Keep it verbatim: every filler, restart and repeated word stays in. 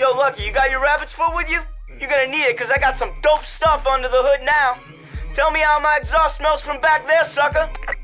Yo, Lucky, you got your rabbit's foot with you? You're gonna need it, cause I got some dope stuff under the hood now. Tell me how my exhaust smells from back there, sucker.